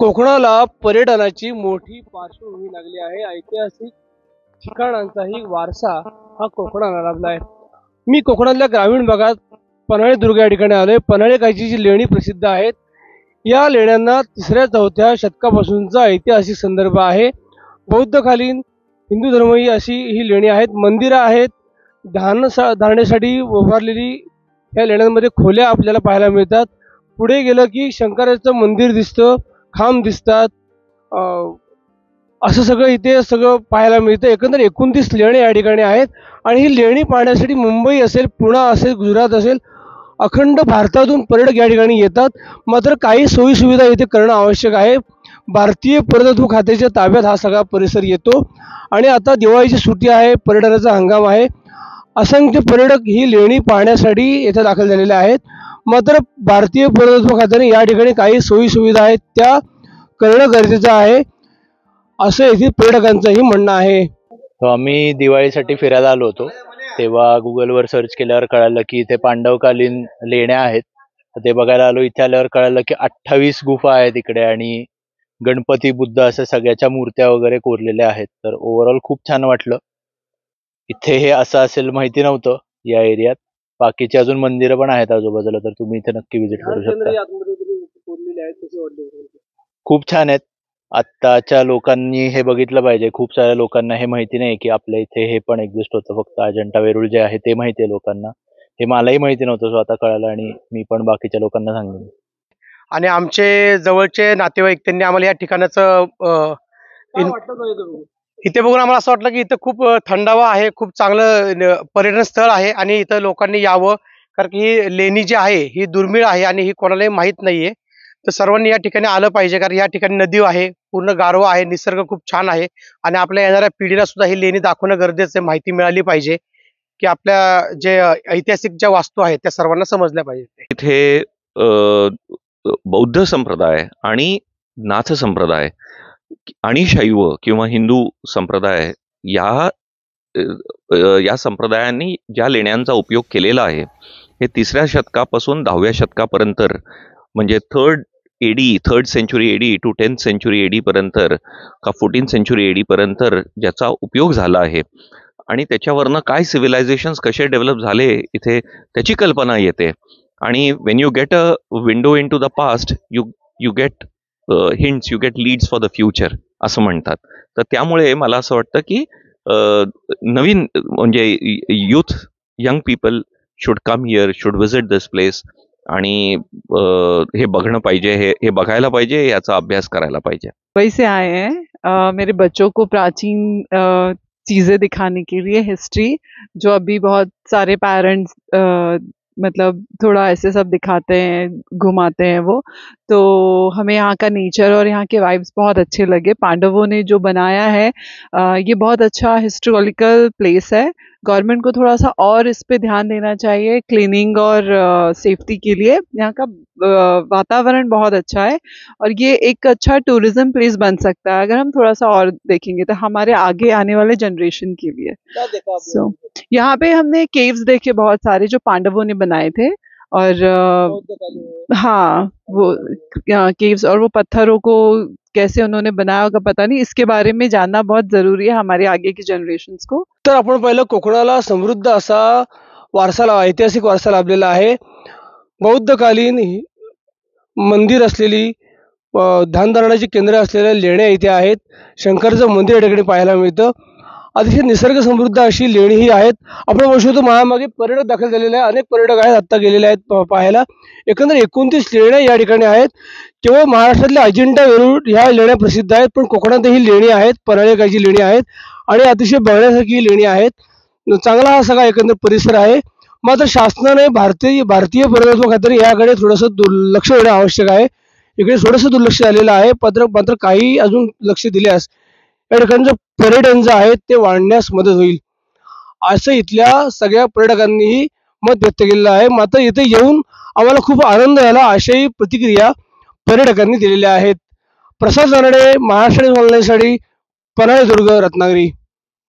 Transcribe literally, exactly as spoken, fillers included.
कोकणाला पर्यटनाची मोठी पार्श्वभूमी लागली आहे। ऐतिहासिक ठिकाणांचाही वारसा हा कोकणाला लाभला आहे। मी कोकणातल्या ग्रामीण भागात पन्हाळे दुर्ग या ठिकाणी आलोय। पन्हाळे कायची जी लेणी प्रसिद्ध आहेत, या लेण्यांना तिसऱ्या चौथ्या शतकापासूनचा ऐतिहासिक संदर्भ आहे। बौद्धकालीन हिंदू धर्मही अशी ही लेणी आहेत। मंदिरं आहेत, धान धारण्यासाठी उभारलेली या लेण्यांमध्ये खोल्या आपल्याला पाहायला मिळतात। पुढे गेलं की शंकराचं मंदिर दिसतं, खांब दिसतात, असं सगळं इथे सगळं पाहायला मिळतं। एकंदर एकोणतीस लेणी या ठिकाणी आहेत आणि ही लेणी पाहण्यासाठी मुंबई असेल, पुणे असेल, गुजरात असेल, अखंड भारतातून पर्यटक या ठिकाणी येतात। मात्र काही सोयी सुविधा इथे करणं आवश्यक आहे। भारतीय पुरातत्व खात्याच्या ताब्यात हा सगळा परिसर येतो आणि आता दिवाळीची सुट्टी आहे, पर्यटनाचा हंगाम आहे। असंख्य पर्यटक ही लेणी पाहण्यासाठी येथे दाखल झालेले आहेत। मात्र भारतीय पुरातत्व खात्याने या ठिकाणी काही सोयी सुविधा आहेत त्या करणं गरजेचं आहे, असं येथील पर्यटकांचंही म्हणणं आहे। तो आम्ही दिवाळीसाठी फिरायला आलो होतो, तेव्हा गुगलवर सर्च केल्यावर कळालं की इथे पांडवकालीन लेण्या आहेत। तर ते बघायला आलो। इथे आल्यावर कळालं की अठ्ठावीस गुफा आहेत इकडे आणि गणपती, बुद्ध अशा सगळ्याच्या मूर्त्या वगैरे कोरलेल्या आहेत। तर ओव्हरऑल खूप छान वाटलं। इथे हे असं असेल माहिती नव्हतं या एरियात। बाकीचे अजून मंदिरं पण आहेत आजूबाजूला, तर तुम्ही इथे नक्की व्हिजिट करू शकता। खूप छान आहेत। आत्ताच्या लोकांनी हे बघितलं पाहिजे। खूप साऱ्या लोकांना हे माहिती नाही की आपल्या इथे हे पण एक्झिस्ट होतं। फक्त अजंठा वेरूळ जे आहे ते माहिती आहे लोकांना, हे मलाही माहिती नव्हतं, सो आता कळालं आणि मी पण बाकीच्या लोकांना सांगेन। आणि आमचे जवळचे नातेवाईक त्यांनी आम्हाला या ठिकाणाचं इथे बघून आम्हाला असं वाटलं की इथं खूप थंडावा आहे, खूप चांगलं पर्यटन स्थळ आहे आणि इथं लोकांनी यावं, कारण की ही लेणी जी आहे ही दुर्मिळ आहे आणि ही कोणालाही माहीत नाहीये। तर सर्वांनी या ठिकाणी आलं पाहिजे, कारण या ठिकाणी नदी आहे, पूर्ण गारवा आहे, निसर्ग खूप छान आहे आणि आपल्या येणाऱ्या पिढीला सुद्धा ही लेणी दाखवणं गरजेचं आहे। माहिती मिळाली पाहिजे की आपल्या जे ऐतिहासिक ज्या वास्तू आहेत त्या सर्वांना समजल्या पाहिजे। इथे बौद्ध संप्रदाय आणि नाथ संप्रदाय आणि शैव किंवा हिंदू संप्रदाय या या संप्रदायांनी ज्या लेण्यांचा उपयोग केलेला आहे, हे तिसऱ्या शतकापासून दहाव्या शतकापर्यंत, म्हणजे third AD third century AD to tenth century AD पर्यंत का फोर्टीन सेंचुरी एडी पर्यंत ज्याचा उपयोग झाला आहे आणि त्याच्यावरनं काय सिव्हिलायझेशन्स कसे डेव्हलप झाले इथे त्याची कल्पना येते। आणि when you get a window into the past, you you get hints, you get leads for the future असं म्हणतात। तर त्यामुळे मला असं वाटतं की नवीन म्हणजे youth, young people should come here, should visit this place आणि हे बघणं पाहिजे, हे हे बघायला पाहिजे, याचा अभ्यास करायला पाहिजे। मुंबई से आए हैं, आ, मेरे बच्चों को प्राचीन चीज़ें दिखाने के लिए, हिस्ट्री जो अभी बहुत सारे पेरेंट्स मतलब थोड़ा ऐसे सब दिखाते हैं, घुमाते हैं वो, तो हमें यहाँ का नेचर और यहाँ के वाइब्स बहुत अच्छे लगे। पांडवों ने जो बनाया है आ, ये बहुत अच्छा हिस्टोरिकल प्लेस है। गवर्नमेंट को थोड़ा सा और इस पे ध्यान देना चाहिए, क्लीनिंग और सेफ्टी के लिए। यहाँ का वातावरण बहुत अच्छा है और ये एक अच्छा टूरिज्म प्लेस बन सकता है अगर हम थोड़ा सा और देखेंगे तो हमारे आगे आने वाले जनरेशन के लिए। सो so, यहाँ पे हमने केव्स देखे बहुत सारे जो पांडवों ने बनाए थे, और हाँ वो केव्स और वो पत्थरों को कैसे उन्होंने बनाया होगा पता नहीं, इसके बारे में जानना बहुत जरूरी है हमारे आगे की जनरेशन्स को। तर आपण पाहिलं कोकणाला समृद्ध असा वारसा, ऐतिहासिक वारसा लाभलेला आहे। बौद्धकालीन मंदिर असलेली, ध्यानधारणाची केंद्र असलेल्या लेण्या इथे आहेत। शंकराचं मंदिर या ठिकाणी पाहायला मिळतं। अतिशय निसर्ग समृद्ध अशी लेणी ही आहेत। आपण बघू शकतो महामागे पर्यटक दाखल झालेले आहेत, अनेक पर्यटक आहेत, आत्ता गेलेले आहेत पाहायला। एकंदर एकोणतीस लेण्या या ठिकाणी आहेत। केवळ महाराष्ट्रातल्या अजिंठा वेरूळ ह्या लेण्या प्रसिद्ध आहेत, पण कोकणातही लेणी आहेत, पन्हाळे कायची लेणी आहेत आणि अतिशय बघण्यासारखी लेणी आहेत। चांगला हा सगळा एकंदर परिसर आहे। मात्र शासनाने, भारतीय भारतीय पुरातत्व खात्याने याकडे थोडंसं दुर्लक्ष देणं आवश्यक आहे। इकडे थोडंसं दुर्लक्ष झालेलं आहे। मात्र मात्र काही अजून लक्ष दिल्यास या ठिकाणचं पर्यटन जे आहे ते वाढण्यास मदत होईल, असं इथल्या सगळ्या पर्यटकांनीही मत व्यक्त केलेलं आहे। मात्र इथे येऊन आम्हाला खूप आनंद झाला, अशाही प्रतिक्रिया पर्यटकांनी दिलेल्या आहेत। प्रसाद रानडे, महाराष्ट्र ऑनलाईनसाठी, पन्हाळे दुर्ग, रत्नागिरी।